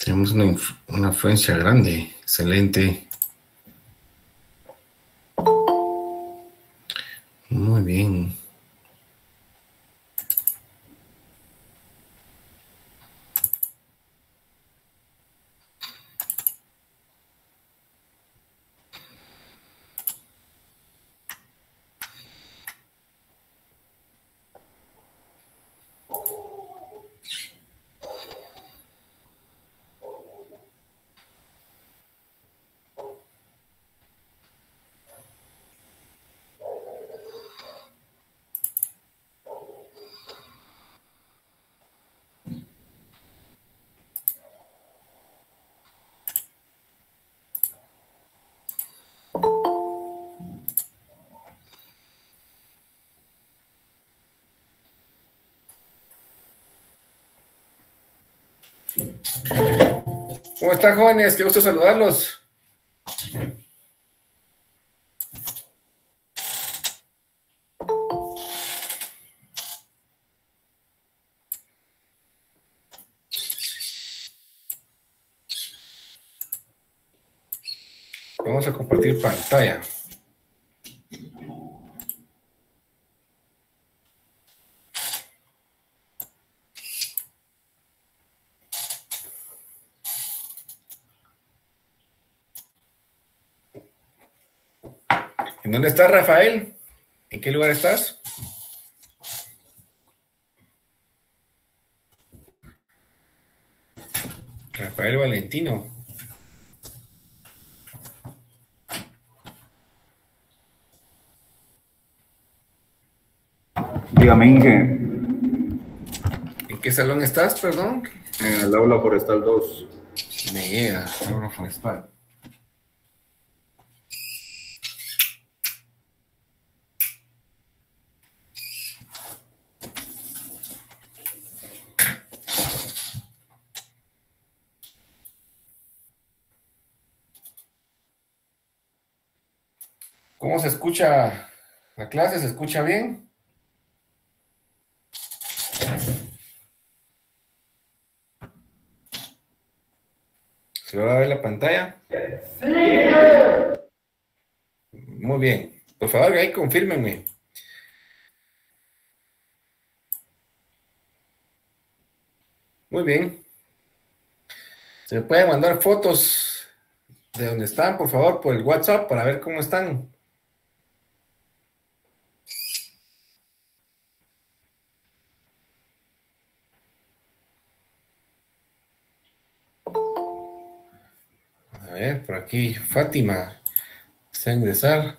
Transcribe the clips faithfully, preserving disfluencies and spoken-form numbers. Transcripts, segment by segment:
Tenemos una, inf- una afluencia grande. Excelente. Muy bien. ¿Cómo están, jóvenes? Qué gusto saludarlos. Vamos a compartir pantalla. ¿En dónde estás, Rafael? ¿En qué lugar estás? Rafael Valentino. Dígame, Inge, ¿En qué salón estás, perdón? en el aula forestal dos. Me llega, salón forestal. ¿Cómo se escucha la clase? ¿Se escucha bien? ¿Se va a ver la pantalla? Muy bien. Por favor, ahí confírmenme. Muy bien. ¿Se me pueden mandar fotos de dónde están, por favor, por el WhatsApp para ver cómo están? A ver, por aquí, Fátima, está a ingresar.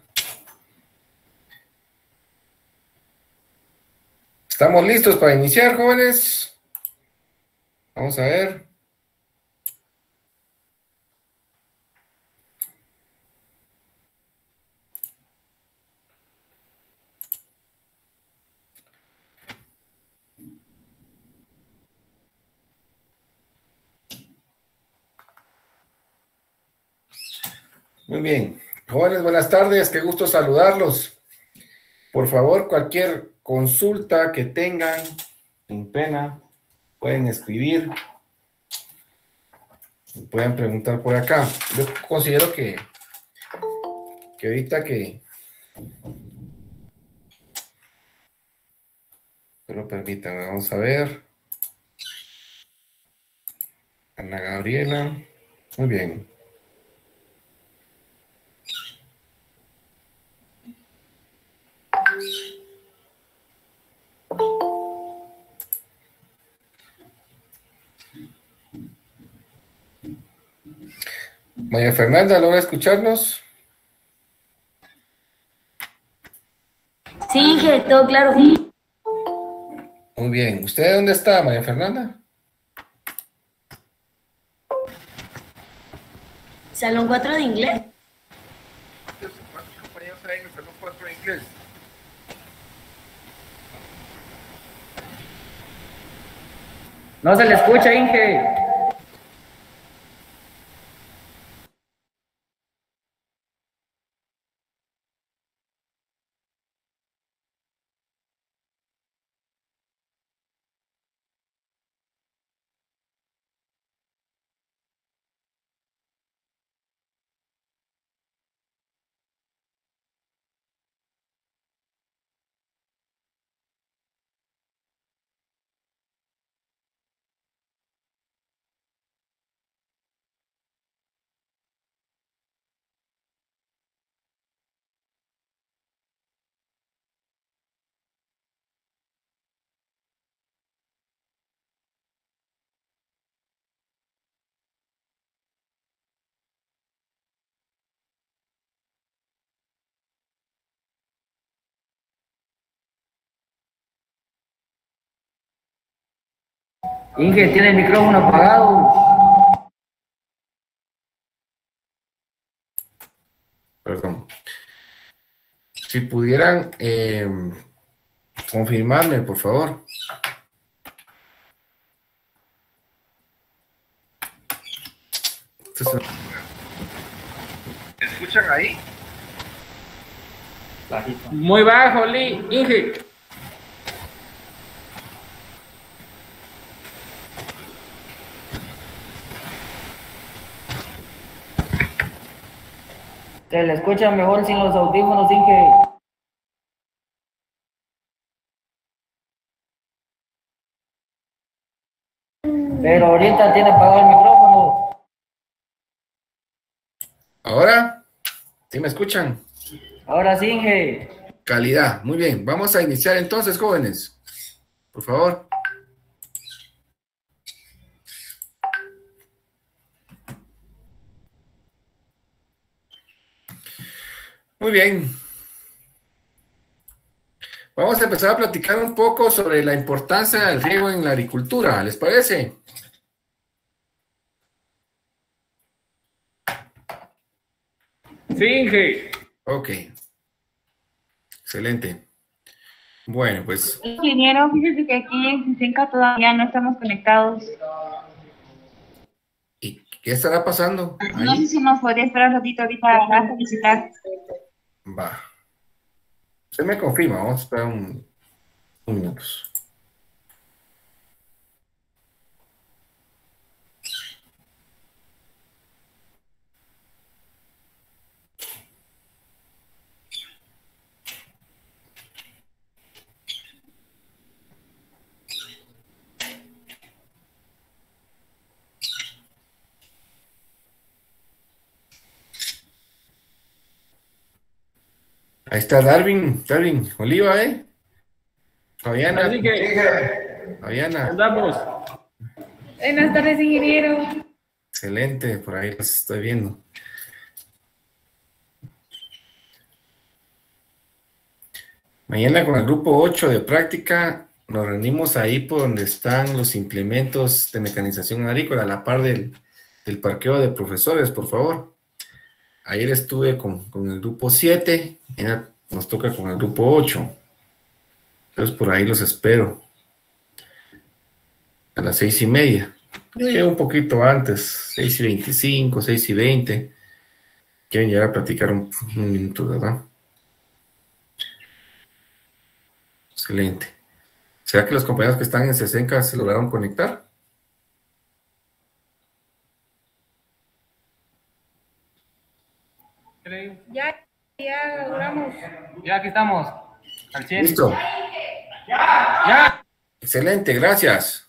¿Estamos listos para iniciar, jóvenes? Vamos a ver. Muy bien. Jóvenes, buenas tardes, qué gusto saludarlos. Por favor, cualquier consulta que tengan, sin pena, pueden escribir, pueden preguntar por acá. Yo considero que, que ahorita que, pero permítanme, vamos a ver. Ana Gabriela, muy bien. María Fernanda, ¿logra escucharnos? Sí, Inge, todo claro. Muy bien. ¿Usted dónde está, María Fernanda? Salón cuatro de inglés. ¿Cuántos compañeros hay en el salón cuatro de inglés? No se le escucha, Inge. Inge, tiene el micrófono apagado. Perdón. Si pudieran eh, confirmarme, por favor. ¿Me escuchan ahí? Muy bajo, Lee. Inge. Se le escucha mejor sin los audífonos, Inge. Pero ahorita tiene apagado el micrófono. ¿Ahora? ¿Sí me escuchan? Ahora sí, Inge. Calidad. Muy bien. Vamos a iniciar entonces, jóvenes. Por favor. Muy bien. Vamos a empezar a platicar un poco sobre la importancia del riego en la agricultura. ¿Les parece? Sí, Inge. Ok. Excelente. Bueno, pues. Ingeniero, fíjese que aquí en Cisenca todavía no estamos conectados. ¿Y qué estará pasando ahí? No sé si nos podría esperar un ratito ahorita para felicitar. Va. Usted me confirma, vamos a esperar un, un minuto. Ahí está Darwin, Darwin, Oliva, ¿eh? Fabiana, Así que Fabiana, andamos. Buenas tardes, ingeniero. excelente, por ahí los estoy viendo. Mañana con el grupo ocho de práctica nos reunimos ahí por donde están los implementos de mecanización agrícola, a la par del, del parqueo de profesores, por favor. Ayer estuve con, con el grupo siete, mañana nos toca con el grupo ocho. Entonces por ahí los espero. A las seis y media. Llegué un poquito antes, seis y veinticinco, seis y veinte. Quieren llegar a platicar un, un minuto, ¿verdad? Excelente. ¿Será que los compañeros que están en Cisenca se lograron conectar? Ya, ya logramos. Ya aquí estamos. Al cien. Listo. Ya. Excelente, gracias.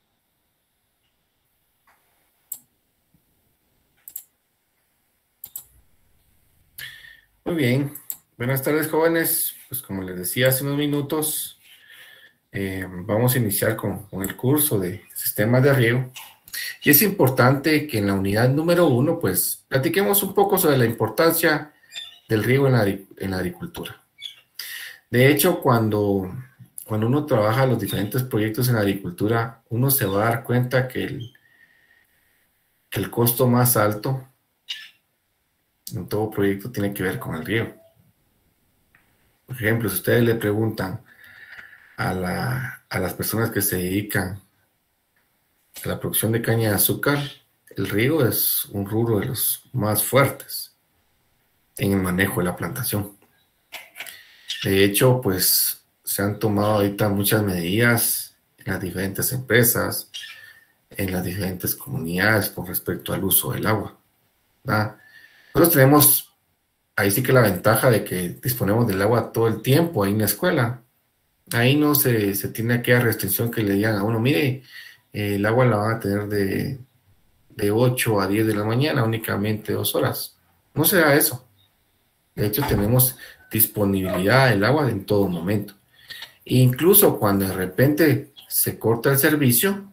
Muy bien. Buenas tardes, jóvenes. Pues como les decía hace unos minutos, eh, vamos a iniciar con, con el curso de sistemas de riego. Y es importante que en la unidad número uno, pues, platiquemos un poco sobre la importancia del riego en la, en la agricultura. De hecho, cuando, cuando uno trabaja los diferentes proyectos en la agricultura, uno se va a dar cuenta que el, que el costo más alto en todo proyecto tiene que ver con el riego. Por ejemplo, si ustedes le preguntan a, la, a las personas que se dedican a la producción de caña de azúcar, el riego es un rubro de los más fuertes en el manejo de la plantación. De hecho, pues se han tomado ahorita muchas medidas en las diferentes empresas, en las diferentes comunidades con respecto al uso del agua, ¿verdad? Nosotros tenemos ahí sí que la ventaja de que disponemos del agua todo el tiempo ahí en la escuela. Ahí no se, se tiene aquella restricción que le digan a uno, mire, eh, el agua la van a tener de, de ocho a diez de la mañana, únicamente dos horas. No se da eso. De hecho, tenemos disponibilidad del agua en todo momento. E incluso cuando de repente se corta el servicio,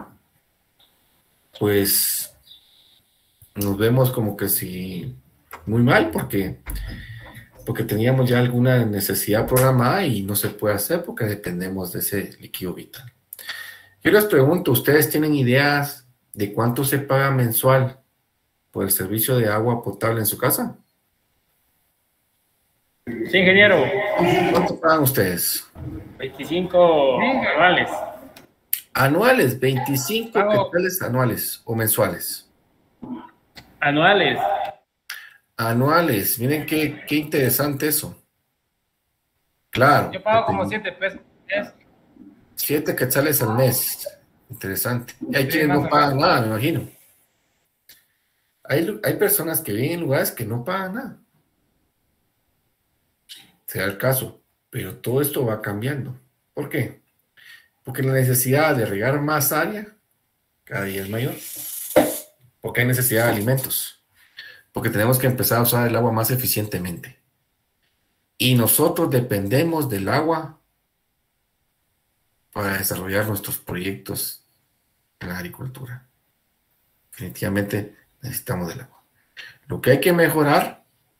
pues nos vemos como que si muy mal, porque, porque teníamos ya alguna necesidad programada y no se puede hacer porque dependemos de ese líquido vital. Yo les pregunto, ¿ustedes tienen ideas de cuánto se paga mensual por el servicio de agua potable en su casa? Sí, ingeniero. ¿Cuánto pagan ustedes? veinticinco anuales. Anuales, veinticinco Pago. quetzales anuales o mensuales. Anuales. Anuales, miren qué, qué interesante eso. Claro. Yo pago como siete pesos. Es- Siete quetzales al mes. Interesante. Y hay Sí, quienes más no o pagan menos. nada, me imagino. Hay, lu- hay personas que viven en lugares que no pagan nada. Se da el caso. Pero todo esto va cambiando. ¿Por qué? Porque la necesidad de regar más área cada día es mayor. Porque hay necesidad de alimentos. Porque tenemos que empezar a usar el agua más eficientemente. Y nosotros dependemos del agua para desarrollar nuestros proyectos en la agricultura. Definitivamente necesitamos del agua. Lo que hay que mejorar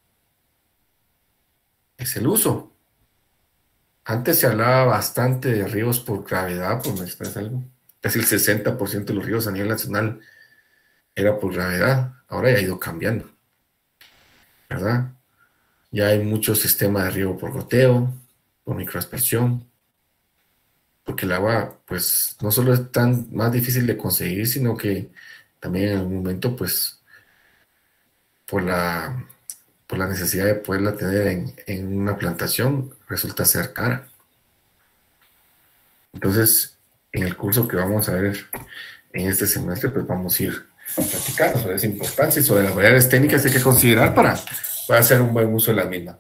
es el uso. Antes se hablaba bastante de ríos por gravedad, por mencionar algo. Casi el sesenta por ciento de los ríos a nivel nacional era por gravedad. Ahora ya ha ido cambiando, ¿verdad? Ya hay muchos sistemas de riego por goteo, por microaspersión, porque el agua, pues, no solo es tan más difícil de conseguir, sino que también en algún momento, pues, por la, por la necesidad de poderla tener en, en una plantación, resulta ser cara. Entonces, en el curso que vamos a ver en este semestre, pues vamos a ir platicando sobre esa importancia y sobre las variables técnicas que hay que considerar para, para hacer un buen uso de la misma.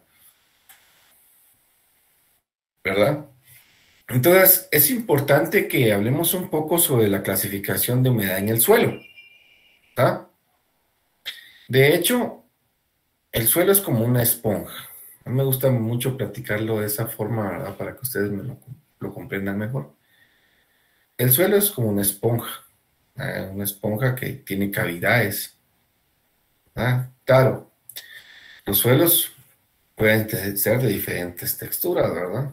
¿Verdad? Entonces, es importante que hablemos un poco sobre la clasificación de humedad en el suelo. ¿Tá? De hecho, el suelo es como una esponja. A mí me gusta mucho platicarlo de esa forma, ¿verdad? Para que ustedes me lo, lo comprendan mejor. El suelo es como una esponja, ¿eh? Una esponja que tiene cavidades. ¿Ah? Claro, los suelos pueden te- ser de diferentes texturas, ¿verdad?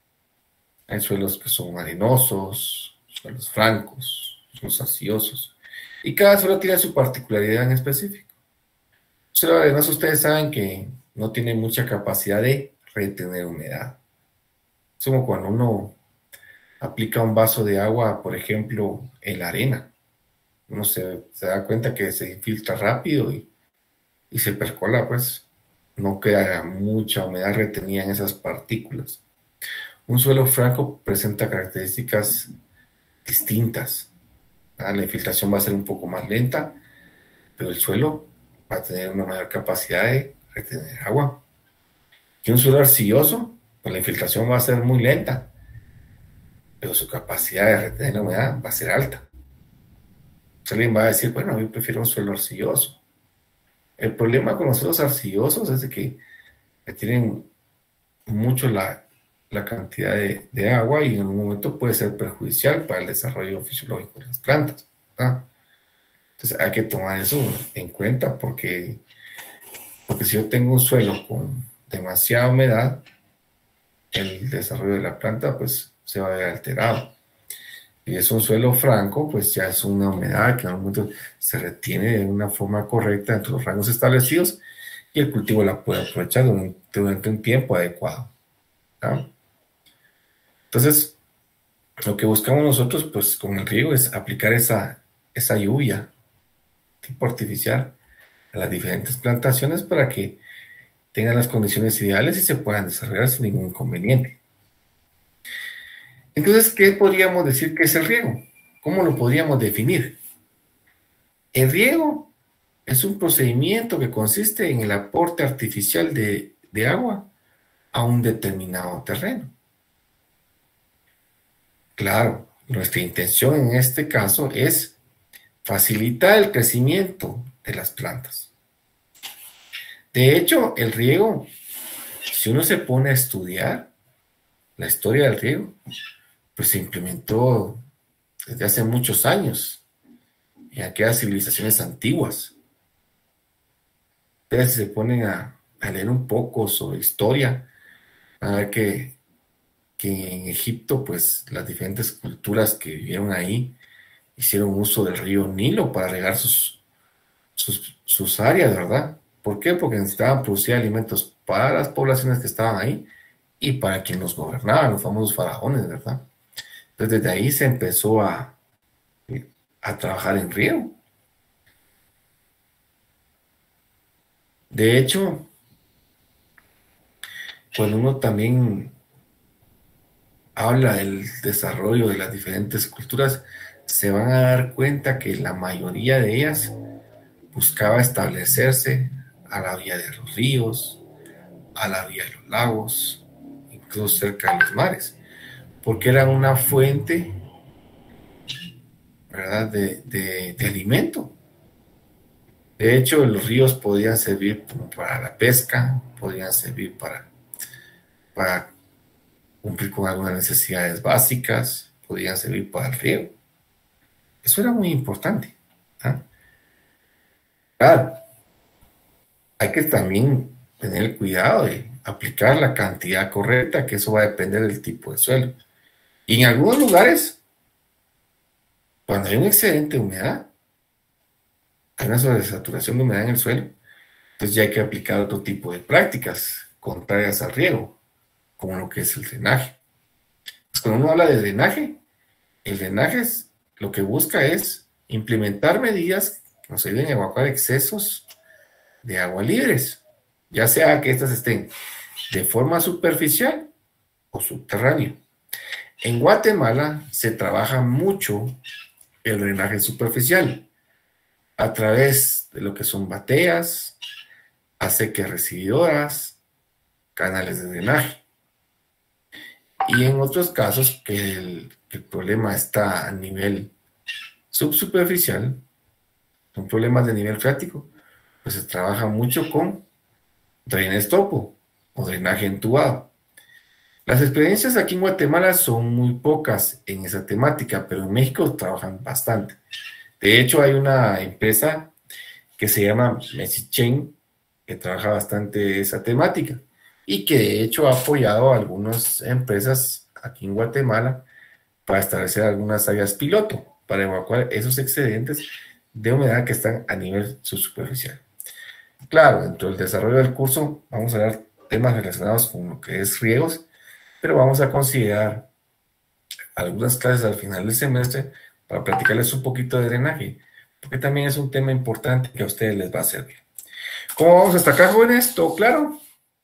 Hay suelos que son arenosos, suelos francos, suelos arcillosos. Y cada suelo tiene su particularidad en específico. El suelo arenoso, ustedes saben que no tiene mucha capacidad de retener humedad. Es como cuando uno aplica un vaso de agua, por ejemplo, en la arena. Uno se, se da cuenta que se infiltra rápido y, y se percola, pues no queda mucha humedad retenida en esas partículas. Un suelo franco presenta características distintas. ¿Ah? La infiltración va a ser un poco más lenta, pero el suelo va a tener una mayor capacidad de retener agua. Y un suelo arcilloso, pues la infiltración va a ser muy lenta, pero su capacidad de retener la humedad va a ser alta. Entonces alguien va a decir, bueno, yo prefiero un suelo arcilloso. El problema con los suelos arcillosos es de que tienen mucho la, la cantidad de, de agua y en un momento puede ser perjudicial para el desarrollo fisiológico de las plantas, ¿verdad? Entonces hay que tomar eso en cuenta porque, porque si yo tengo un suelo con demasiada humedad, el desarrollo de la planta pues se va a ver alterado. Y es un suelo franco, pues ya es una humedad que en algún momento se retiene de una forma correcta entre los rangos establecidos y el cultivo la puede aprovechar durante, durante un tiempo adecuado, ¿verdad? Entonces, lo que buscamos nosotros, pues con el riego es aplicar esa, esa lluvia tipo artificial a las diferentes plantaciones para que tengan las condiciones ideales y se puedan desarrollar sin ningún inconveniente. Entonces, ¿qué podríamos decir que es el riego? ¿Cómo lo podríamos definir? El riego es un procedimiento que consiste en el aporte artificial de, de agua a un determinado terreno. Claro, nuestra intención en este caso es facilitar el crecimiento de las plantas. De hecho, el riego, si uno se pone a estudiar la historia del riego, pues se implementó desde hace muchos años en aquellas civilizaciones antiguas. Ustedes se ponen a, a leer un poco sobre historia, a ver que, que en Egipto, pues las diferentes culturas que vivieron ahí hicieron uso del río Nilo para regar sus, sus, sus áreas, ¿verdad? ¿Por qué? Porque necesitaban producir alimentos para las poblaciones que estaban ahí y para quienes los gobernaban, los famosos faraones, ¿verdad? Entonces desde ahí se empezó a, a trabajar en riego. De hecho, cuando uno también habla del desarrollo de las diferentes culturas, se van a dar cuenta que la mayoría de ellas buscaba establecerse a la orilla de los ríos, a la orilla de los lagos, incluso cerca de los mares, porque eran una fuente, ¿verdad?, de, de, de alimento. De hecho, los ríos podían servir para la pesca, podían servir para, para cumplir con algunas necesidades básicas, podían servir para el riego. Eso era muy importante. ¿Ah? Claro, hay que también tener el cuidado de aplicar la cantidad correcta, que eso va a depender del tipo de suelo. Y en algunos lugares, cuando hay un excedente de humedad, hay una sobresaturación de humedad en el suelo, entonces ya hay que aplicar otro tipo de prácticas contrarias al riego, como lo que es el drenaje. Pues cuando uno habla de drenaje, el drenaje es, lo que busca es implementar medidas que nos ayuden a evacuar excesos de agua libres, ya sea que éstas estén de forma superficial o subterránea. En Guatemala se trabaja mucho el drenaje superficial a través de lo que son bateas, acequias recibidoras, canales de drenaje. Y en otros casos que el, que el problema está a nivel subsuperficial, son problemas de nivel freático, pues se trabaja mucho con drenaje topo o drenaje entubado. Las experiencias aquí en Guatemala son muy pocas en esa temática, pero en México trabajan bastante. De hecho, hay una empresa que se llama Mesichen, que trabaja bastante esa temática y que de hecho ha apoyado a algunas empresas aquí en Guatemala para establecer algunas áreas piloto para evacuar esos excedentes de humedad que están a nivel subsuperficial. Claro, dentro del desarrollo del curso vamos a ver temas relacionados con lo que es riegos, pero vamos a considerar algunas clases al final del semestre para platicarles un poquito de drenaje, porque también es un tema importante que a ustedes les va a servir. ¿Cómo vamos hasta acá, jóvenes? ¿Todo claro?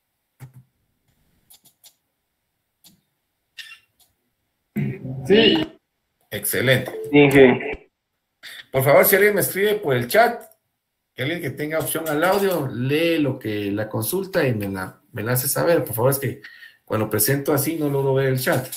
Sí. Excelente. Inge. Por favor, si alguien me escribe por el chat, que alguien que tenga opción al audio, lee lo que la consulta y me la, me la hace saber. Por favor, es que cuando presento así no logro ver el chat.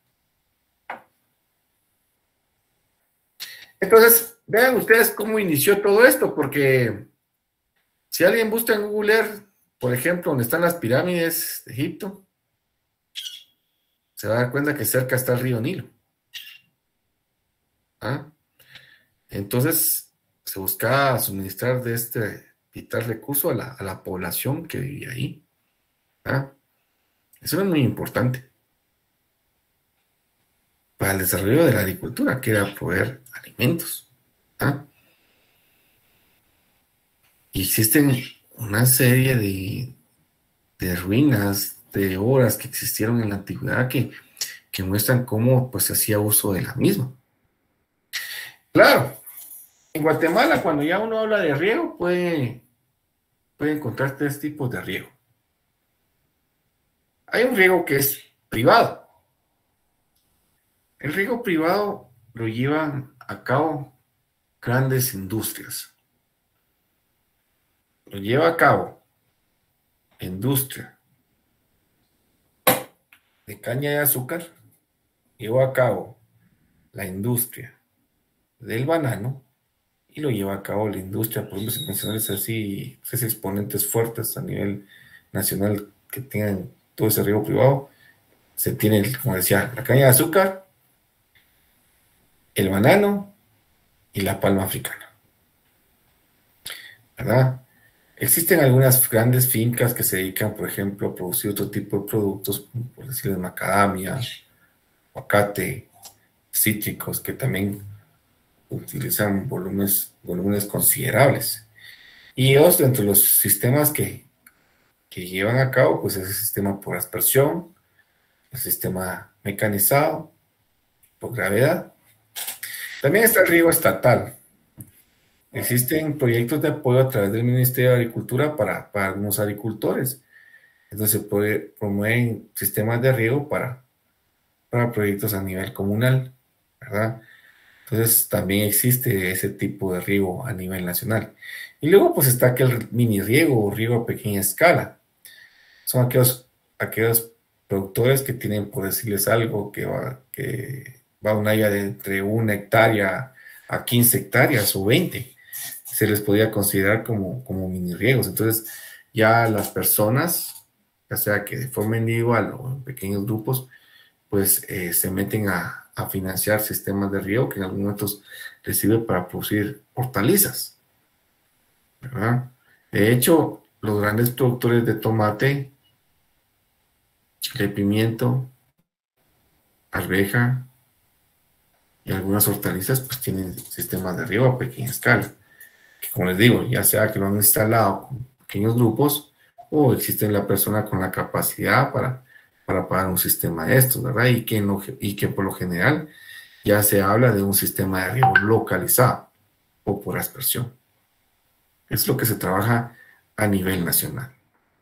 Entonces, vean ustedes cómo inició todo esto, porque si alguien busca en Google Earth, por ejemplo, donde están las pirámides de Egipto, se va a dar cuenta que cerca está el río Nilo. ¿Ah? Entonces, se buscaba suministrar de este vital recurso a la, a la población que vivía ahí. ¿Ah? Eso es muy importante para el desarrollo de la agricultura, que era proveer alimentos. ¿Ah? Y existen una serie de, de ruinas, de obras que existieron en la antigüedad que, que muestran cómo pues, se hacía uso de la misma. Claro, en Guatemala, cuando ya uno habla de riego, puede, puede encontrar tres tipos de riego. Hay un riego que es privado. El riego privado lo llevan a cabo grandes industrias. Lo lleva a cabo la industria de caña de azúcar, lleva a cabo la industria del banano y lo lleva a cabo la industria, por ejemplo, si mencionas así, tres exponentes fuertes a nivel nacional que tengan todo ese riego privado, se tiene, como decía, la caña de azúcar, el banano y la palma africana, ¿verdad? Existen algunas grandes fincas que se dedican, por ejemplo, a producir otro tipo de productos, por decirles macadamia, aguacate, cítricos, que también utilizan volúmenes, volúmenes considerables. Y ellos, dentro de los sistemas que, que llevan a cabo, pues es el sistema por aspersión, el sistema mecanizado, por gravedad. También está el riego estatal. Existen proyectos de apoyo a través del Ministerio de Agricultura para, para algunos agricultores. Entonces se puede, promueven sistemas de riego para, para proyectos a nivel comunal, ¿verdad? Entonces también existe ese tipo de riego a nivel nacional. Y luego pues está aquel mini riego o riego a pequeña escala. Son aquellos, aquellos productores que tienen, por decirles algo, que va, que va a un área de entre una hectárea a quince hectáreas o veinte. Se les podría considerar como, como mini riegos. Entonces ya las personas, ya sea que de forma individual o en pequeños grupos, pues eh, se meten a, a financiar sistemas de riego que en algunos momentos les sirve para producir hortalizas, ¿verdad? De hecho, los grandes productores de tomate, de pimiento, arveja y algunas hortalizas, pues tienen sistemas de riego a pequeña escala. Que, como les digo, ya sea que lo han instalado con pequeños grupos o existe la persona con la capacidad para, para pagar un sistema de estos, ¿verdad? Y que, no, y que por lo general ya se habla de un sistema de riego localizado o por aspersión. Es lo que se trabaja a nivel nacional.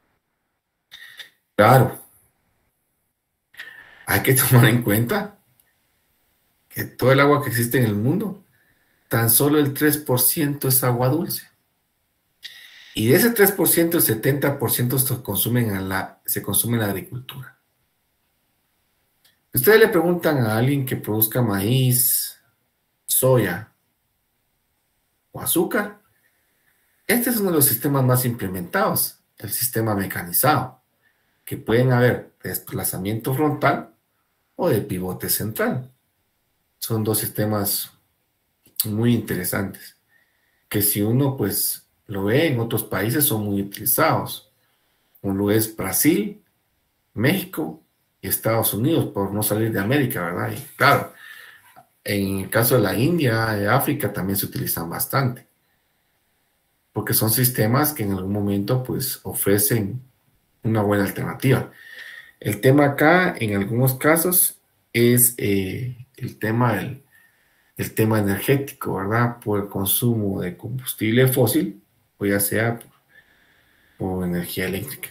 Claro, hay que tomar en cuenta que todo el agua que existe en el mundo, tan solo el tres por ciento es agua dulce. Y de ese tres por ciento, el setenta por ciento se consume en la, se consume en la agricultura. Ustedes le preguntan a alguien que produzca maíz, soya o azúcar. Este es uno de los sistemas más implementados, el sistema mecanizado, que pueden haber de desplazamiento frontal o de pivote central. Son dos sistemas muy interesantes, que si uno pues lo ve en otros países son muy utilizados, como lo es Brasil, México y Estados Unidos, por no salir de América, ¿verdad? Y claro, en el caso de la India, de África, también se utilizan bastante, porque son sistemas que en algún momento pues ofrecen una buena alternativa. El tema acá, en algunos casos, es eh, el tema del el tema energético, ¿verdad? Por el consumo de combustible fósil, o ya sea por, por energía eléctrica.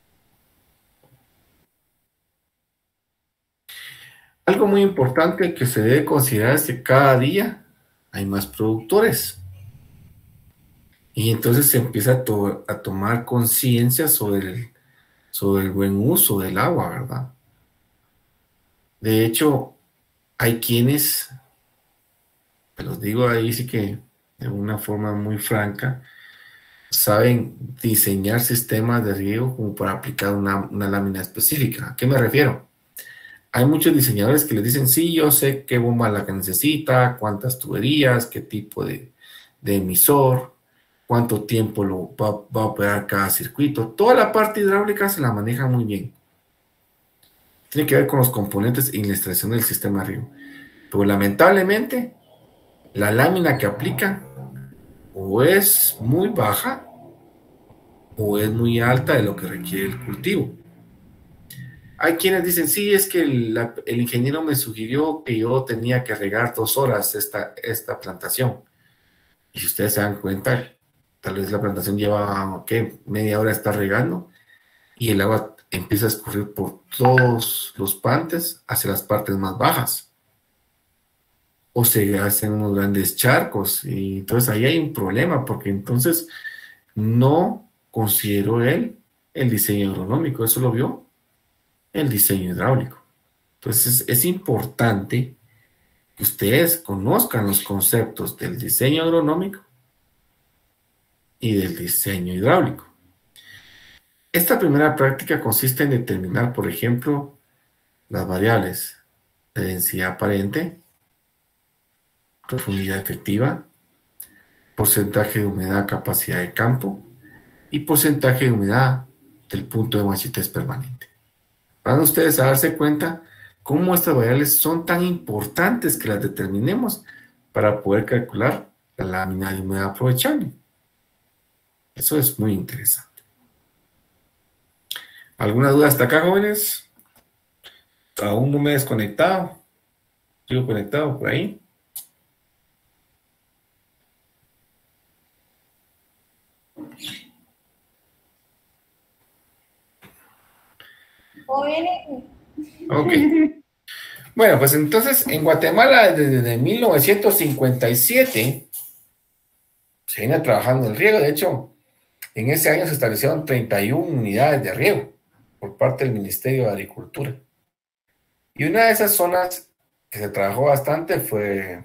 Algo muy importante que se debe considerar es que cada día hay más productores. Y entonces se empieza a, to a tomar conciencia sobre el, sobre el buen uso del agua, ¿verdad? De hecho, hay quienes, te los digo ahí sí que de una forma muy franca, saben diseñar sistemas de riego como para aplicar una, una lámina específica. ¿A qué me refiero? Hay muchos diseñadores que les dicen, sí, yo sé qué bomba la que necesita, cuántas tuberías, qué tipo de, de emisor, cuánto tiempo lo va, va a operar cada circuito. Toda la parte hidráulica se la maneja muy bien. Tiene que ver con los componentes y la instalación del sistema de riego. Pero lamentablemente, la lámina que aplican o es muy baja o es muy alta de lo que requiere el cultivo. Hay quienes dicen, sí, es que el, la, el ingeniero me sugirió que yo tenía que regar dos horas esta, esta plantación. Y si ustedes se dan cuenta, tal vez la plantación lleva, ¿qué? Media hora está regando y el agua empieza a escurrir por todos los pantes hacia las partes más bajas. O se hacen unos grandes charcos y entonces ahí hay un problema porque entonces no consideró él el diseño agronómico, eso lo vio el diseño hidráulico. Entonces es importante que ustedes conozcan los conceptos del diseño agronómico y del diseño hidráulico. Esta primera práctica consiste en determinar, por ejemplo, las variables de densidad aparente, profundidad efectiva, porcentaje de humedad, capacidad de campo, y porcentaje de humedad del punto de machetez permanente. Van ustedes a darse cuenta cómo estas variables son tan importantes que las determinemos para poder calcular la lámina de humedad aprovechable. Eso es muy interesante. ¿Alguna duda hasta acá, jóvenes? Aún no me he desconectado. Sigo conectado por ahí. Ok. Bueno, pues entonces en Guatemala desde mil novecientos cincuenta y siete se viene trabajando el riego. De hecho, en ese año se establecieron treinta y una unidades de riego por parte del Ministerio de Agricultura. Y una de esas zonas que se trabajó bastante fue,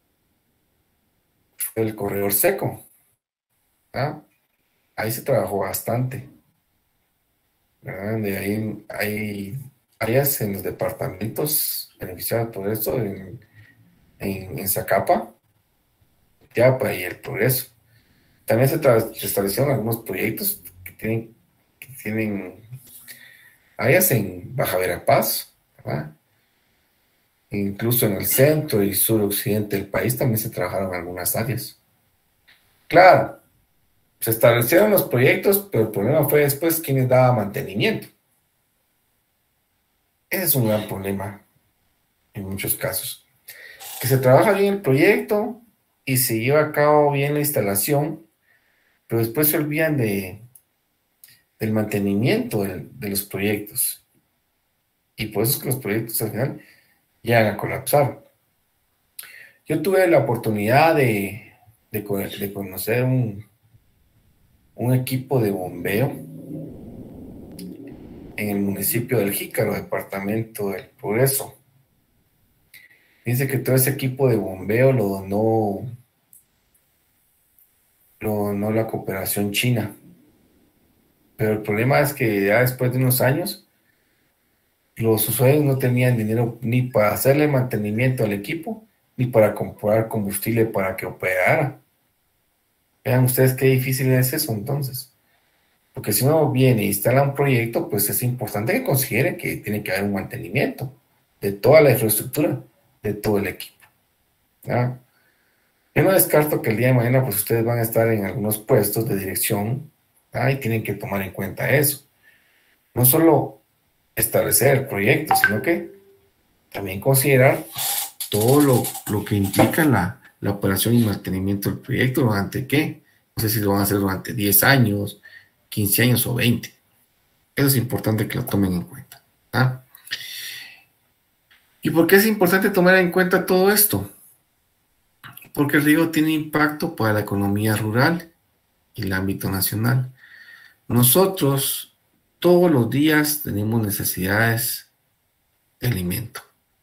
fue el corredor seco. ¿Ah? Ahí se trabajó bastante. ¿Verdad? De ahí hay áreas en los departamentos beneficiados por esto, en, en, en Zacapa, Tiapa y El Progreso. También se, se establecieron algunos proyectos que tienen, que tienen áreas en Baja Verapaz, ¿verdad? Incluso en el centro y suroccidente del país también se trabajaron algunas áreas. Claro, se establecieron los proyectos, pero el problema fue después quiénes daban mantenimiento. Ese es un gran problema en muchos casos. Que se trabaja bien el proyecto y se lleva a cabo bien la instalación, pero después se olvidan de, del mantenimiento de, de los proyectos. Y por eso es que los proyectos al final llegan a colapsar. Yo tuve la oportunidad de, de, de conocer un, un equipo de bombeo en el municipio del Jícaro, departamento del Progreso. Dice que todo ese equipo de bombeo lo donó, lo donó la cooperación china. Pero el problema es que ya después de unos años, los usuarios no tenían dinero ni para hacerle mantenimiento al equipo, ni para comprar combustible para que operara. Vean ustedes qué difícil es eso entonces. Porque si uno viene e instala un proyecto, pues es importante que considere que tiene que haber un mantenimiento de toda la infraestructura, de todo el equipo. ¿Ya? Yo no descarto que el día de mañana pues ustedes van a estar en algunos puestos de dirección, ¿ya? Y tienen que tomar en cuenta eso. No solo establecer el proyecto, sino que también considerar todo lo, lo que implica la, la operación y mantenimiento del proyecto. ¿Durante qué? No sé si lo van a hacer durante diez años, quince años o veinte. Eso es importante que lo tomen en cuenta. ¿Ah? ¿Y por qué es importante tomar en cuenta todo esto? Porque el riego tiene impacto para la economía rural y el ámbito nacional. Nosotros todos los días tenemos necesidades de alimento.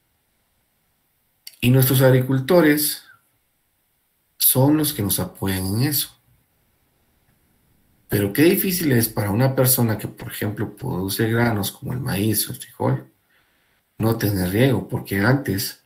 Y nuestros agricultores son los que nos apoyan en eso. Pero qué difícil es para una persona que, por ejemplo, produce granos como el maíz o el frijol, no tener riego, porque antes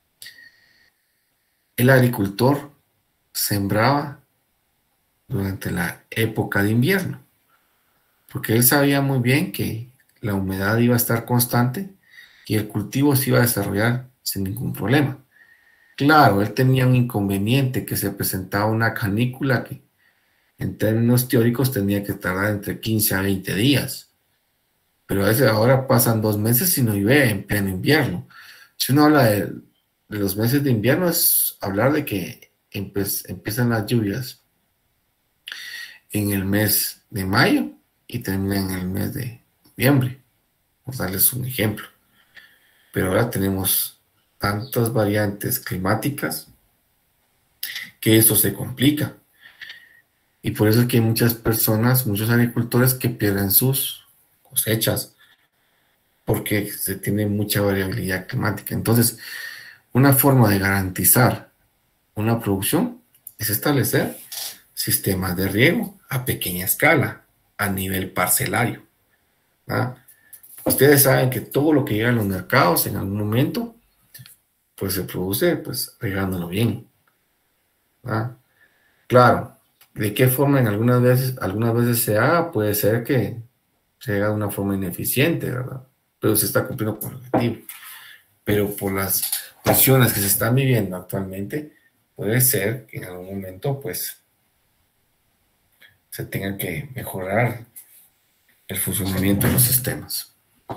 el agricultor sembraba durante la época de invierno, porque él sabía muy bien que la humedad iba a estar constante y el cultivo se iba a desarrollar sin ningún problema. Claro, él tenía un inconveniente, que se presentaba una canícula que en términos teóricos tenía que tardar entre quince a veinte días. Pero a veces ahora pasan dos meses y no llueve en pleno invierno. Si uno habla de, de los meses de invierno, es hablar de que empe empiezan las lluvias en el mes de mayo y terminan en el mes de noviembre, por darles un ejemplo. Pero ahora tenemos tantas variantes climáticas que eso se complica. Y por eso es que hay muchas personas, muchos agricultores que pierden sus cosechas porque se tiene mucha variabilidad climática. Entonces, una forma de garantizar una producción es establecer sistemas de riego a pequeña escala, a nivel parcelario. ¿Verdad? Ustedes saben que todo lo que llega a los mercados en algún momento, pues se produce pues regándolo bien. ¿Verdad? Claro, ¿De qué forma en algunas veces, algunas veces se haga? Puede ser que se haga de una forma ineficiente, ¿verdad? Pero se está cumpliendo con el objetivo. Pero por las presiones que se están viviendo actualmente, puede ser que en algún momento, pues, se tenga que mejorar el funcionamiento de los sistemas.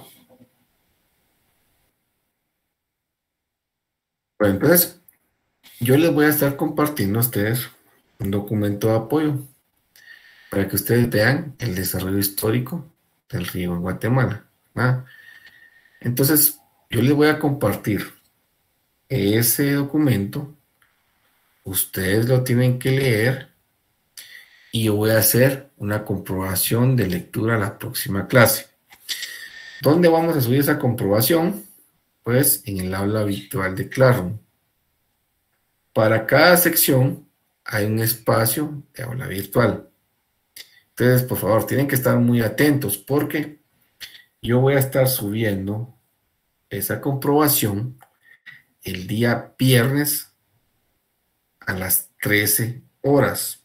Bueno, entonces, yo les voy a estar compartiendo a ustedes un documento de apoyo para que ustedes vean el desarrollo histórico del río en Guatemala, ¿verdad? Entonces, yo les voy a compartir ese documento, ustedes lo tienen que leer y yo voy a hacer una comprobación de lectura a la próxima clase. ¿Dónde vamos a subir esa comprobación? Pues en el aula virtual de Classroom. Para cada sección hay un espacio de aula virtual. Entonces, por favor, tienen que estar muy atentos porque yo voy a estar subiendo esa comprobación el día viernes a las trece horas.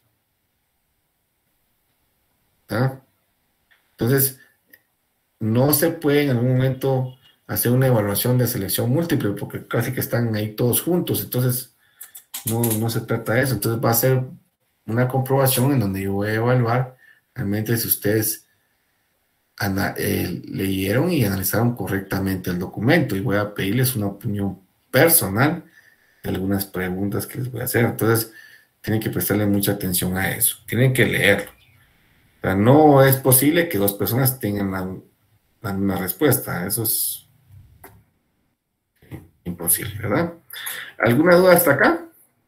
¿Ah? Entonces, no se puede en algún momento hacer una evaluación de selección múltiple porque casi que están ahí todos juntos. Entonces, no, no se trata de eso. Entonces, va a ser una comprobación en donde yo voy a evaluar realmente si ustedes ana- eh, leyeron y analizaron correctamente el documento y voy a pedirles una opinión personal de algunas preguntas que les voy a hacer. Entonces, tienen que prestarle mucha atención a eso. Tienen que leerlo. O sea, no es posible que dos personas tengan la, la misma respuesta. Eso es imposible, ¿verdad? ¿Alguna duda hasta acá?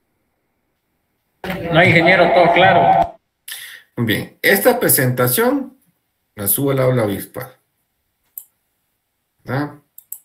No hay ingeniero, todo claro. Muy bien. Esta presentación la subo al aula virtual, ¿verdad?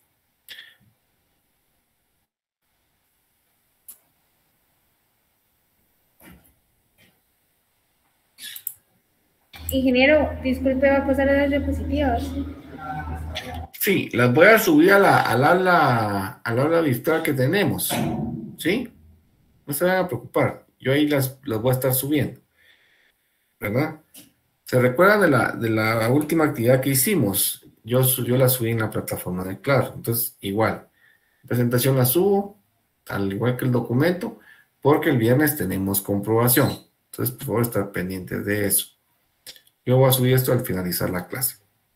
Ingeniero, disculpe, ¿va a pasar a las diapositivas? Sí, las voy a subir a la, al aula, al aula virtual que tenemos, ¿sí? No se van a preocupar, yo ahí las, las voy a estar subiendo, ¿verdad? ¿Se recuerdan de la, de la última actividad que hicimos? Yo, su- yo la subí en la plataforma de Claro, entonces igual, la presentación la subo, al igual que el documento, porque el viernes tenemos comprobación, entonces por favor estar pendientes de eso. Yo voy a subir esto al finalizar la clase.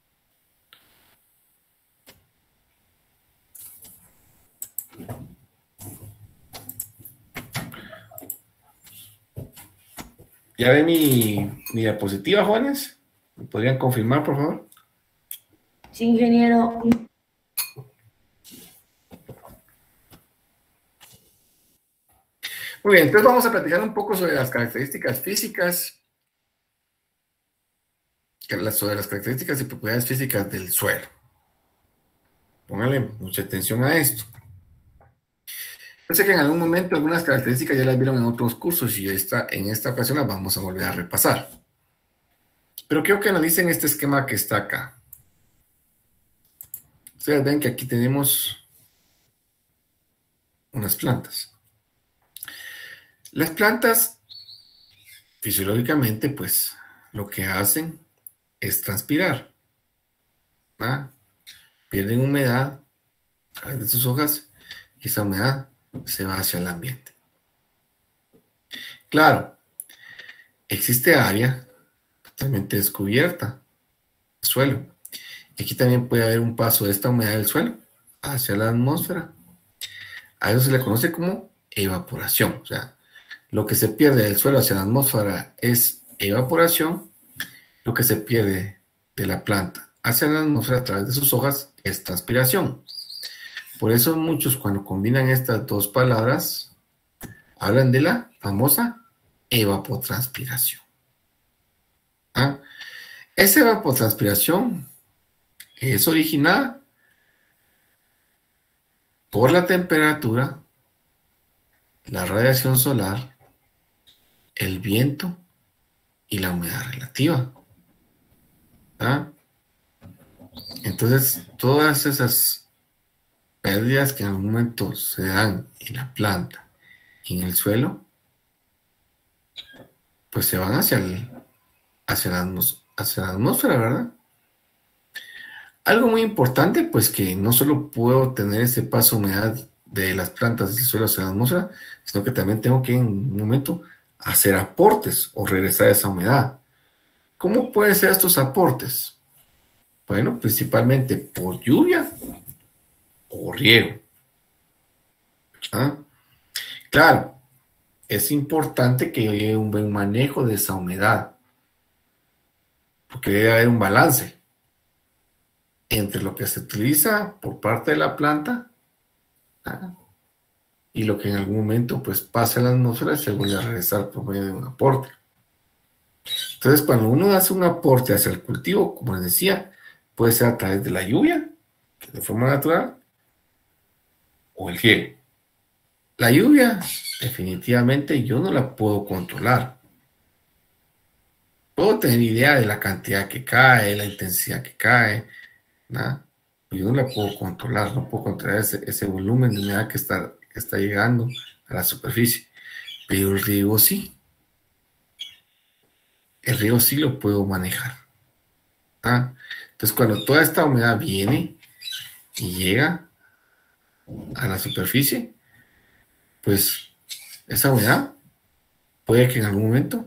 ¿Ya ve mi, mi diapositiva, jóvenes? ¿Me podrían confirmar, por favor? Sí, ingeniero. Muy bien, entonces vamos a platicar un poco sobre las características físicas, que las- sobre las características y propiedades físicas del suelo. Póngale mucha atención a esto. Yo sé que en algún momento algunas características ya las vieron en otros cursos y esta, en esta ocasión las vamos a volver a repasar. Pero quiero que analicen este esquema que está acá. Ustedes ven que aquí tenemos unas plantas. Las plantas, fisiológicamente, pues, lo que hacen es transpirar, ¿verdad? Pierden humedad a través de sus hojas y esa humedad se va hacia el ambiente. Claro, existe área totalmente descubierta, el suelo. Y aquí también puede haber un paso de esta humedad del suelo hacia la atmósfera. A eso se le conoce como evaporación. O sea, lo que se pierde del suelo hacia la atmósfera es evaporación. Lo que se pierde de la planta hacia la atmósfera a través de sus hojas es transpiración. Por eso muchos cuando combinan estas dos palabras hablan de la famosa evapotranspiración. ¿Ah? Esa evapotranspiración es originada por la temperatura, la radiación solar, el viento y la humedad relativa. ¿Ah? Entonces, todas esas pérdidas que en algún momento se dan en la planta y en el suelo pues se van hacia, el, hacia, la, atmos- hacia la atmósfera, ¿verdad? Algo muy importante, pues que no solo puedo tener ese paso de humedad de las plantas del suelo hacia la atmósfera, sino que también tengo que en un momento hacer aportes o regresar esa humedad. ¿Cómo pueden ser estos aportes? Bueno, principalmente por lluvia o riego. ¿Ah? Claro, es importante que haya un buen manejo de esa humedad, porque debe haber un balance entre lo que se utiliza por parte de la planta, ¿ah?, y lo que en algún momento pues pasa a la atmósfera y se vuelve a regresar por medio de un aporte. Entonces, cuando uno hace un aporte hacia el cultivo, como les decía, puede ser a través de la lluvia, que de forma natural, o el riego. La lluvia, definitivamente, yo no la puedo controlar. Puedo tener idea de la cantidad que cae, la intensidad que cae, ¿no? Yo no la puedo controlar, no puedo controlar ese, ese volumen de humedad que está, que está llegando a la superficie. Pero el riego sí. El riego sí lo puedo manejar. ¿Ah? Entonces, cuando toda esta humedad viene y llega a la superficie, pues esa humedad puede que en algún momento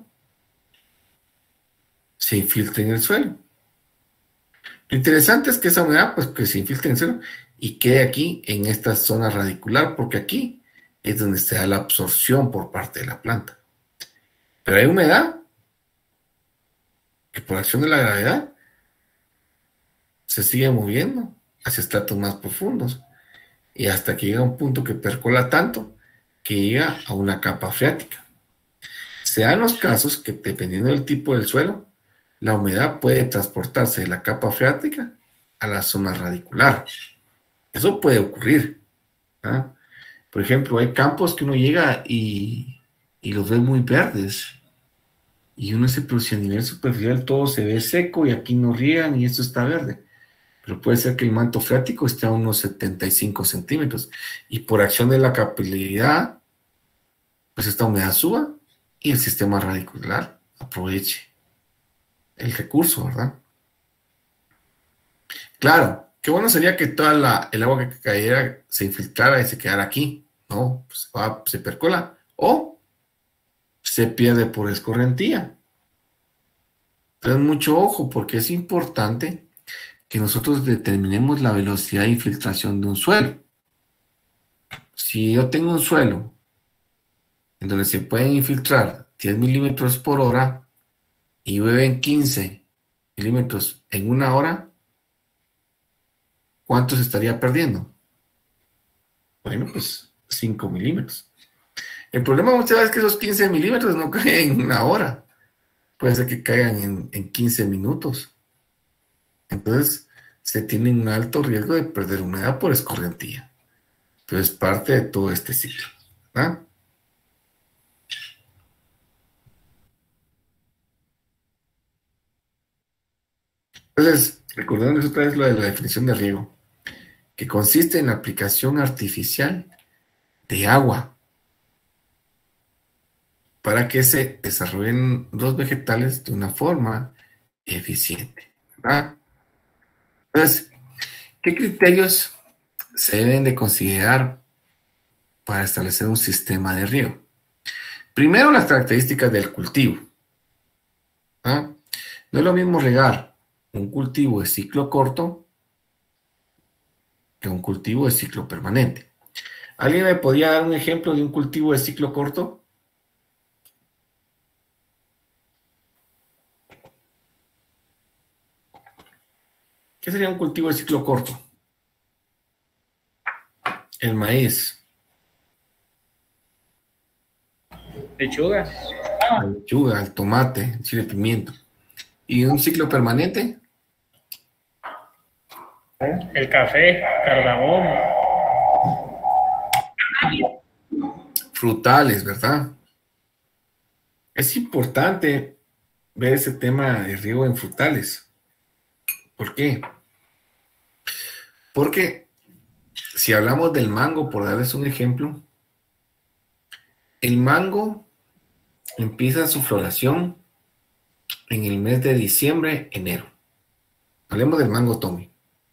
se infiltre en el suelo. Lo interesante es que esa humedad, pues que se infiltre en el suelo y quede aquí en esta zona radicular, porque aquí es donde se da la absorción por parte de la planta. Pero hay humedad que por acción de la gravedad se sigue moviendo hacia estratos más profundos y hasta que llega a un punto que percola tanto que llega a una capa freática. Se dan los casos que, dependiendo del tipo del suelo, la humedad puede transportarse de la capa freática a la zona radicular. Eso puede ocurrir, ¿ah? Por ejemplo, hay campos que uno llega y, y los ve muy verdes. Y uno se produce a nivel superficial, todo se ve seco y aquí no riegan y esto está verde. Pero puede ser que el manto freático esté a unos setenta y cinco centímetros. Y por acción de la capilaridad, pues esta humedad suba y el sistema radicular aproveche el recurso, ¿verdad? Claro, qué bueno sería que toda la, el agua que cayera se infiltrara y se quedara aquí. No, pues se, va, se percola o se pierde por escorrentía. Entonces, mucho ojo, porque es importante que nosotros determinemos la velocidad de infiltración de un suelo. Si yo tengo un suelo en donde se pueden infiltrar diez milímetros por hora y llueven quince milímetros en una hora, ¿cuánto se estaría perdiendo? Bueno, pues cinco milímetros. El problema muchas veces es que esos quince milímetros no caen en una hora. Puede ser que caigan en, en quince minutos. Entonces, se tiene un alto riesgo de perder humedad por escorrentía. Pero es parte de todo este ciclo, ¿verdad? Entonces, recordándoles otra vez lo de la definición de riego, que consiste en la aplicación artificial de agua para que se desarrollen los vegetales de una forma eficiente, ¿verdad? Entonces, ¿qué criterios se deben de considerar para establecer un sistema de riego? Primero, las características del cultivo, ¿ah? No es lo mismo regar un cultivo de ciclo corto que un cultivo de ciclo permanente. ¿Alguien me podría dar un ejemplo de un cultivo de ciclo corto? ¿Qué sería un cultivo de ciclo corto? El maíz, Lechuga. la lechuga, el tomate, el chile pimiento. ¿Y un ciclo permanente? El café, cardamomo. Frutales, ¿verdad? Es importante ver ese tema de riego en frutales. ¿Por qué? Porque si hablamos del mango, por darles un ejemplo, el mango empieza su floración en el mes de diciembre, enero. Hablemos del mango Tommy.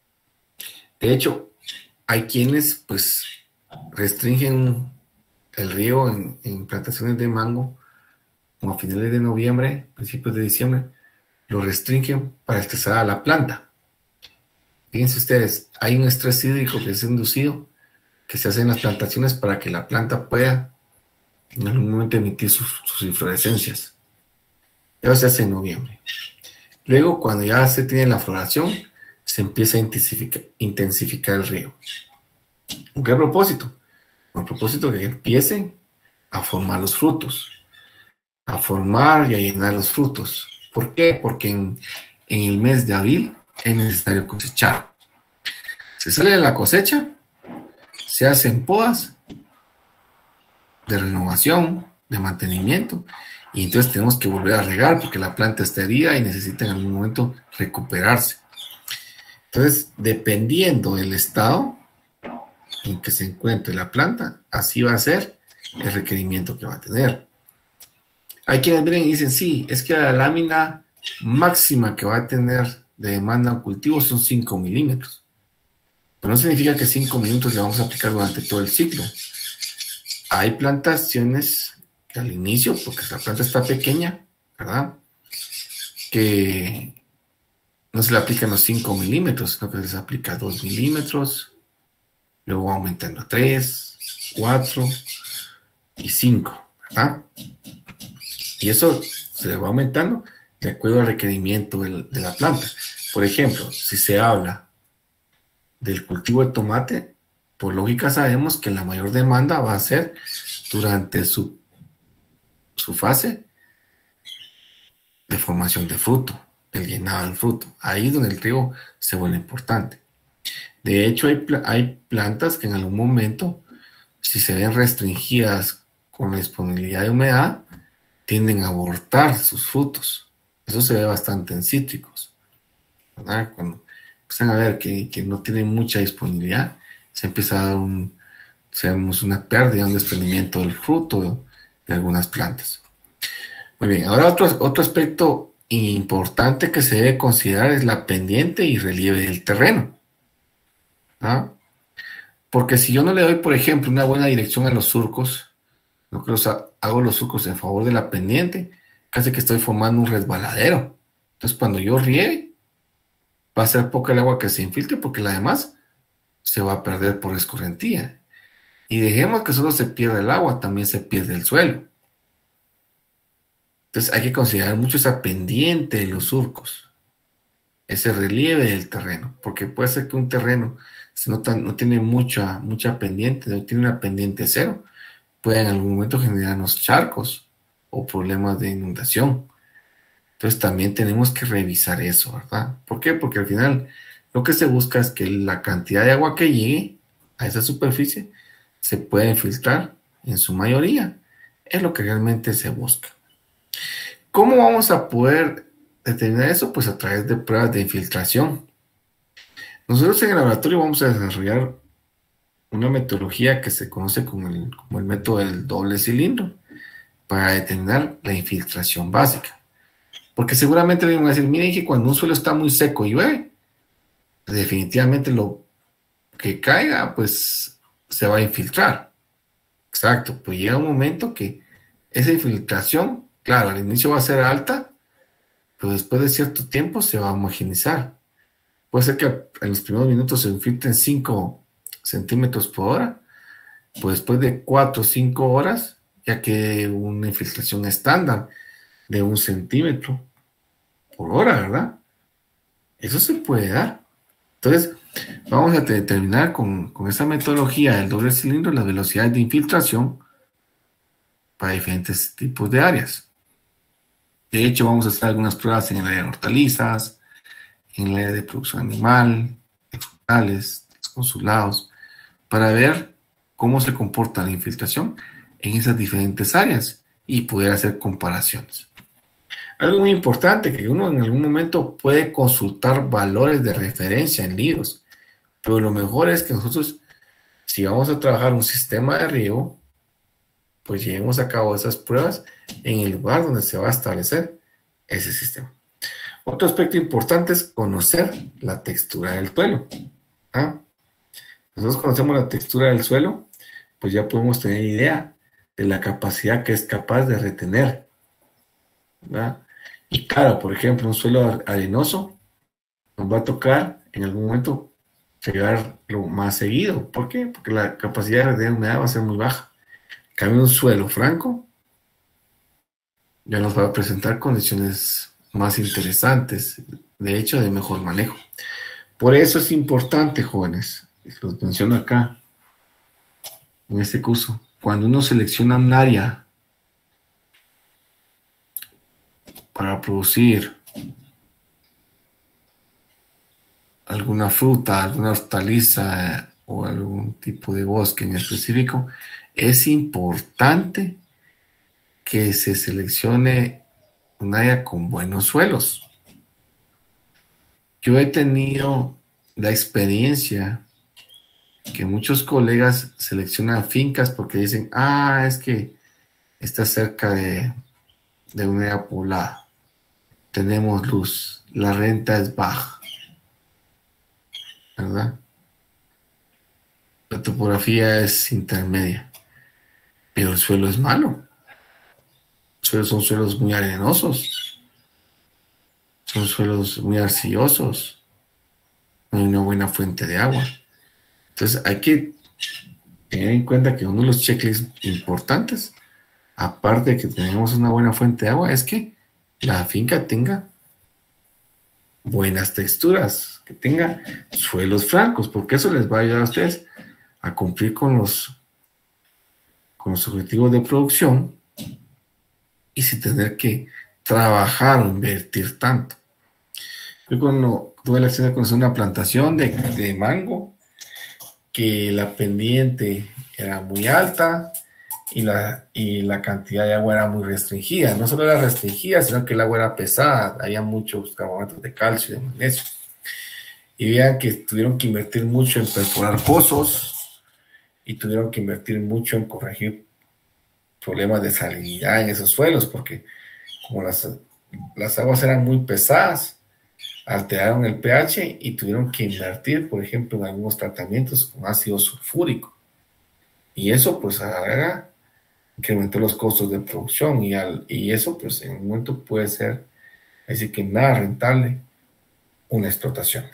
De hecho, hay quienes pues restringen el riego en, en plantaciones de mango como a finales de noviembre, principios de diciembre, lo restringen para estresar a la planta. Fíjense ustedes, hay un estrés hídrico que es inducido, que se hace en las plantaciones para que la planta pueda en algún momento emitir sus, sus inflorescencias. Eso se hace en noviembre. Luego, cuando ya se tiene la floración, se empieza a intensificar, intensificar el riego. ¿Con qué propósito? Con el propósito de que empiecen a formar los frutos, a formar y a llenar los frutos. ¿Por qué? Porque en, en el mes de abril es necesario cosechar. Se sale de la cosecha, se hacen podas de renovación, de mantenimiento, y entonces tenemos que volver a regar porque la planta está herida y necesita en algún momento recuperarse. Entonces, dependiendo del estado en que se encuentre la planta, así va a ser el requerimiento que va a tener. Hay quienes vienen y dicen, sí, es que la lámina máxima que va a tener de demanda al cultivo son cinco milímetros. Pero no significa que cinco minutos le vamos a aplicar durante todo el ciclo. Hay plantaciones que al inicio, porque la planta está pequeña, ¿verdad?, que no se le aplican los cinco milímetros, sino que se les aplica dos milímetros, luego va aumentando a tres, cuatro y cinco, ¿verdad? Y eso se le va aumentando de acuerdo al requerimiento de la planta. Por ejemplo, si se habla del cultivo de tomate, por lógica sabemos que la mayor demanda va a ser durante su, su fase de formación de fruto, el llenado del fruto. Ahí es donde el riego se vuelve importante. De hecho, hay, hay plantas que en algún momento, si se ven restringidas con la disponibilidad de humedad, tienden a abortar sus frutos. Eso se ve bastante en cítricos, ¿verdad? Cuando empiezan a ver que, que no tienen mucha disponibilidad, se empieza a dar un, sabemos, una pérdida, un desprendimiento del fruto de, de algunas plantas. Muy bien, ahora otro, otro aspecto importante que se debe considerar es la pendiente y relieve del terreno, ¿ah? Porque si yo no le doy, por ejemplo, una buena dirección a los surcos, no creo, o sea, hago los surcos en favor de la pendiente, casi que estoy formando un resbaladero. Entonces, cuando yo riegue, va a ser poca el agua que se infiltre, porque la demás se va a perder por escorrentía. Y dejemos que solo se pierda el agua, también se pierde el suelo. Entonces, hay que considerar mucho esa pendiente de los surcos, ese relieve del terreno, porque puede ser que un terreno, si no, tan, no tiene mucha, mucha pendiente, no tiene una pendiente cero, puede en algún momento generarnos charcos o problemas de inundación. Entonces también tenemos que revisar eso, ¿verdad? ¿Por qué? Porque al final lo que se busca es que la cantidad de agua que llegue a esa superficie se pueda infiltrar en su mayoría. Es lo que realmente se busca. ¿Cómo vamos a poder determinar eso? Pues a través de pruebas de infiltración. Nosotros en el laboratorio vamos a desarrollar una metodología que se conoce como el, como el método del doble cilindro para determinar la infiltración básica. Porque seguramente le van a decir, miren que cuando un suelo está muy seco y llueve, definitivamente lo que caiga, pues se va a infiltrar. Exacto, pues llega un momento que esa infiltración, claro, al inicio va a ser alta, pero después de cierto tiempo se va a homogeneizar. Puede ser que en los primeros minutos se infiltren cinco centímetros por hora, pues después de cuatro o cinco horas ya quede una infiltración estándar de un centímetro por hora, ¿verdad? Eso se puede dar. Entonces, vamos a determinar con, con esa metodología del doble cilindro las velocidades de infiltración para diferentes tipos de áreas. De hecho, vamos a hacer algunas pruebas en el área de hortalizas, en el área de producción animal, de frutales, de consulados, para ver cómo se comporta la infiltración en esas diferentes áreas y poder hacer comparaciones. Algo muy importante, que uno en algún momento puede consultar valores de referencia en libros, pero lo mejor es que nosotros, si vamos a trabajar un sistema de riego, pues llevemos a cabo esas pruebas en el lugar donde se va a establecer ese sistema. Otro aspecto importante es conocer la textura del suelo. ¿Ah? Nosotros conocemos la textura del suelo, pues ya podemos tener idea de la capacidad que es capaz de retener, ¿verdad? Y claro, por ejemplo, un suelo arenoso nos va a tocar en algún momento llegarlo más seguido. ¿Por qué? Porque la capacidad de retener humedad va a ser muy baja. En cambio, un suelo franco ya nos va a presentar condiciones más interesantes, de hecho, de mejor manejo. Por eso es importante, jóvenes, los menciono acá, en este curso, cuando uno selecciona un área para producir alguna fruta, alguna hortaliza eh, o algún tipo de bosque en específico, es importante que se seleccione un área con buenos suelos. Yo he tenido la experiencia que muchos colegas seleccionan fincas porque dicen, ah, es que está cerca de, de una área poblada, tenemos luz, la renta es baja, ¿verdad? La topografía es intermedia, pero el suelo es malo. Suelos son suelos muy arenosos, son suelos muy arcillosos, no hay una buena fuente de agua. Entonces hay que tener en cuenta que uno de los checklists importantes, aparte de que tenemos una buena fuente de agua, es que la finca tenga buenas texturas, que tenga suelos francos, porque eso les va a ayudar a ustedes a cumplir con los, con los objetivos de producción y sin tener que trabajar o invertir tanto. Yo cuando tuve la acción de conocer una plantación de, de mango, que la pendiente era muy alta y la, y la cantidad de agua era muy restringida. No solo era restringida, sino que el agua era pesada, había muchos carbonatos de calcio y de magnesio. Y vean que tuvieron que invertir mucho en perforar pozos y tuvieron que invertir mucho en corregir problemas de salinidad en esos suelos, porque como las, las aguas eran muy pesadas, alteraron el pH y tuvieron que invertir, por ejemplo, en algunos tratamientos con ácido sulfúrico. Y eso, pues, a la larga, incrementó los costos de producción y, al, y eso, pues, en un momento puede ser, así que nada rentable, una explotación.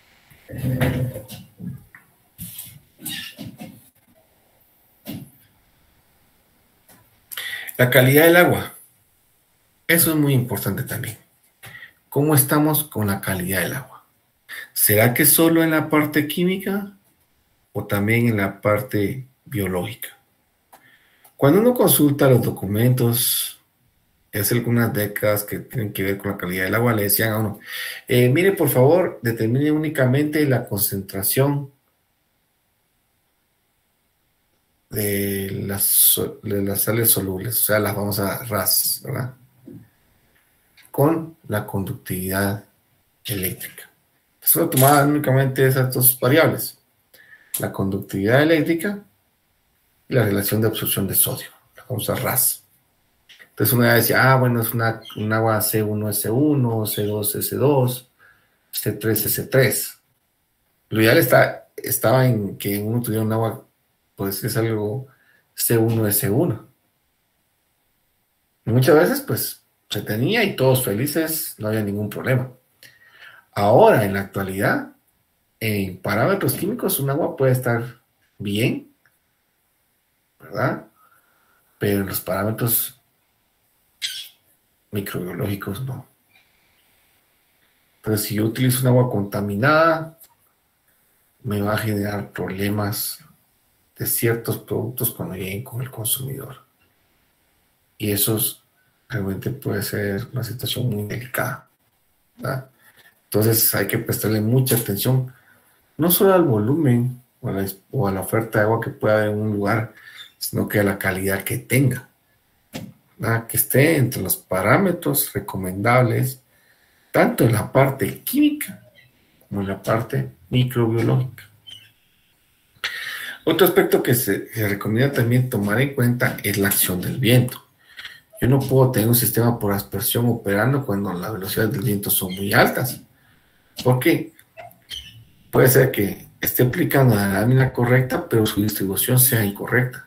La calidad del agua. Eso es muy importante también. ¿Cómo estamos con la calidad del agua? ¿Será que solo en la parte química o también en la parte biológica? Cuando uno consulta los documentos, hace algunas décadas que tienen que ver con la calidad del agua, le decían a uno, eh, mire, por favor, determine únicamente la concentración de las, de las sales solubles, o sea, las famosas R A S, ¿verdad? Con la conductividad eléctrica. Solo tomaban únicamente esas dos variables, la conductividad eléctrica y la relación de absorción de sodio, la famosa R A S. Entonces uno ya decía, ah, bueno, es una, un agua C uno S uno, C dos S dos, C tres S tres. Lo ideal está, estaba en que uno tuviera un agua, pues es algo C uno S uno. Y muchas veces, pues, se tenía y todos felices, no había ningún problema. Ahora, en la actualidad, en parámetros químicos, un agua puede estar bien, ¿verdad? Pero en los parámetros microbiológicos no. Entonces, si yo utilizo un agua contaminada, me va a generar problemas de ciertos productos cuando lleguen con el consumidor. Y eso es, realmente puede ser una situación muy delicada, ¿verdad? Entonces hay que prestarle mucha atención, no solo al volumen o a la, o a la oferta de agua que pueda haber en un lugar, sino que a la calidad que tenga, ¿verdad? Que esté entre los parámetros recomendables, tanto en la parte química como en la parte microbiológica. Otro aspecto que se, se recomienda también tomar en cuenta es la acción del viento. Yo no puedo tener un sistema por aspersión operando cuando las velocidades del viento son muy altas. ¿Por qué? Puede ser que esté aplicando la lámina correcta, pero su distribución sea incorrecta.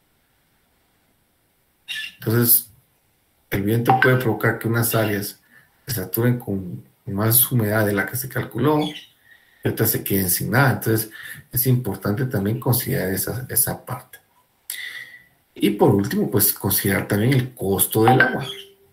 Entonces, el viento puede provocar que unas áreas se saturen con más humedad de la que se calculó y otras se queden sin nada. Entonces, es importante también considerar esa, esa parte. Y por último, pues considerar también el costo del agua.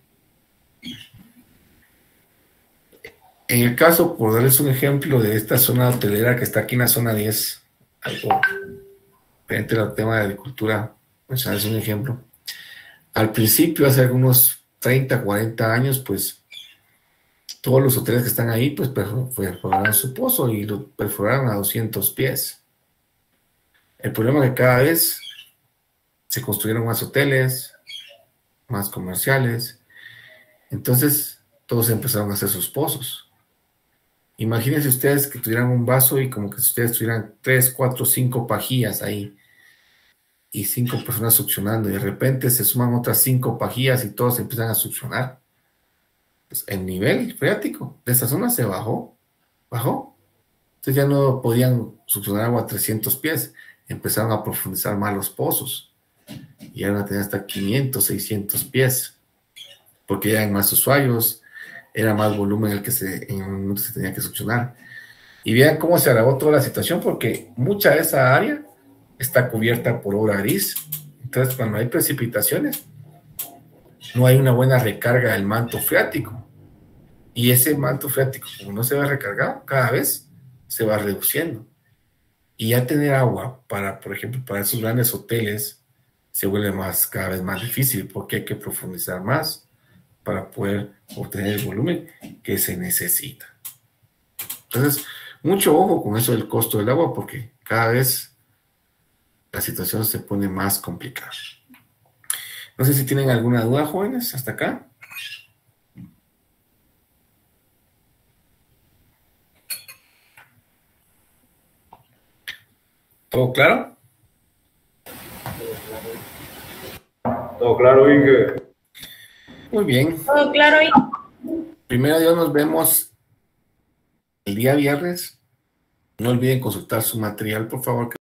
En el caso, por darles un ejemplo de esta zona hotelera que está aquí en la zona diez, algo frente al tema de agricultura, pues es un ejemplo. Al principio, hace algunos treinta, cuarenta años, pues todos los hoteles que están ahí, pues perforaron su pozo y lo perforaron a doscientos pies. El problema es que cada vez se construyeron más hoteles, más comerciales, entonces todos empezaron a hacer sus pozos. Imagínense ustedes que tuvieran un vaso y como que ustedes tuvieran tres, cuatro, cinco pajillas ahí y cinco personas succionando y de repente se suman otras cinco pajillas y todos empiezan a succionar. Pues el nivel freático de esa zona se bajó, bajó. Entonces ya no podían succionar agua a trescientos pies, empezaron a profundizar más los pozos y ya van a tener hasta quinientos, seiscientos pies, porque ya hay más usuarios, era más volumen el que se, en un momento se tenía que succionar. Y vean cómo se agravó toda la situación, porque mucha de esa área está cubierta por obra gris. Entonces, cuando hay precipitaciones, no hay una buena recarga del manto freático. Y ese manto freático, como no se va recargado, cada vez se va reduciendo. Y ya tener agua para, por ejemplo, para esos grandes hoteles, se vuelve más, cada vez más difícil, porque hay que profundizar más para poder obtener el volumen que se necesita. Entonces, mucho ojo con eso del costo del agua, porque cada vez la situación se pone más complicada. No sé si tienen alguna duda, jóvenes, hasta acá. ¿Todo claro? Todo claro, Inge. Muy bien. Todo claro. Primero Dios, nos vemos el día viernes. No olviden consultar su material, por favor.